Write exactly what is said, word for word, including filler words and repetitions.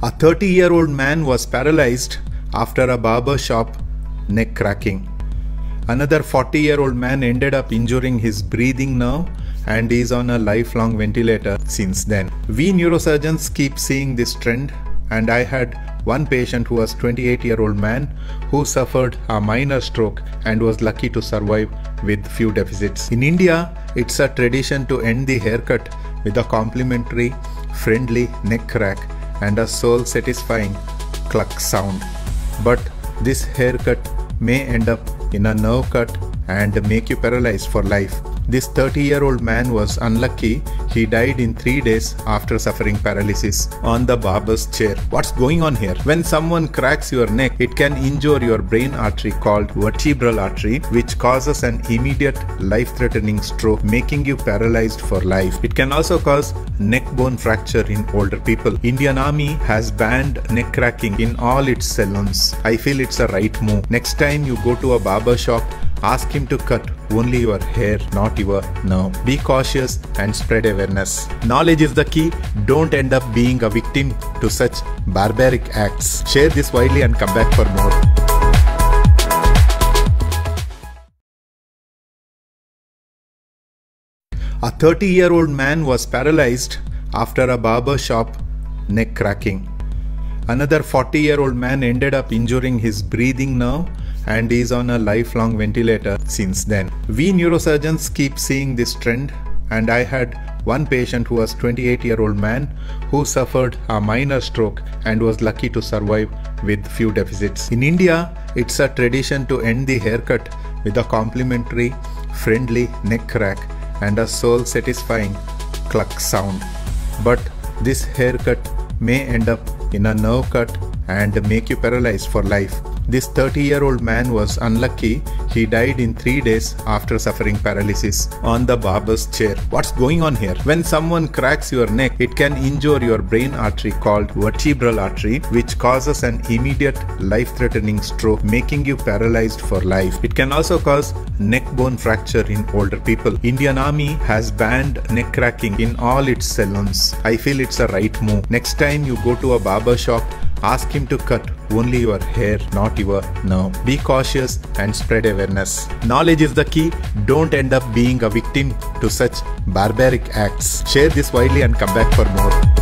A thirty-year-old man was paralyzed after a barber shop neck cracking. Another forty-year-old man ended up injuring his breathing nerve and is on a lifelong ventilator since then. We neurosurgeons keep seeing this trend, and I had one patient who was a twenty-eight-year-old man who suffered a minor stroke and was lucky to survive with few deficits. In India, it's a tradition to end the haircut with a complimentary, friendly neck crack and a soul-satisfying cluck sound. But this haircut may end up in a nerve cut and make you paralyzed for life. This thirty-year-old man was unlucky. He died in three days after suffering paralysis on the barber's chair. What's going on here? When someone cracks your neck, it can injure your brain artery called vertebral artery, which causes an immediate life-threatening stroke, making you paralyzed for life. It can also cause neck bone fracture in older people. Indian Army has banned neck cracking in all its salons. I feel it's a right move. Next time you go to a barber shop, ask him to cut only your hair, not your nerve. Be cautious and spread awareness. Knowledge is the key. Don't end up being a victim to such barbaric acts. Share this widely and come back for more. A thirty-year-old man was paralyzed after a barber shop neck cracking. Another forty-year-old man ended up injuring his breathing nerve and is on a lifelong ventilator since then. We neurosurgeons keep seeing this trend, and I had one patient who was a twenty-eight-year-old man who suffered a minor stroke and was lucky to survive with few deficits. In India, it's a tradition to end the haircut with a complimentary, friendly neck crack and a soul-satisfying cluck sound. But this haircut may end up in a nerve cut and make you paralyzed for life. This thirty-year-old man was unlucky. He died in three days after suffering paralysis on the barber's chair. What's going on here? When someone cracks your neck, it can injure your brain artery called vertebral artery, which causes an immediate life-threatening stroke, making you paralyzed for life. It can also cause neck bone fracture in older people. Indian Army has banned neck cracking in all its salons. I feel it's a right move. Next time you go to a barber shop, ask him to cut only your hair, not your nerve. Be cautious and spread awareness. Knowledge is the key. Don't end up being a victim to such barbaric acts. Share this widely and come back for more.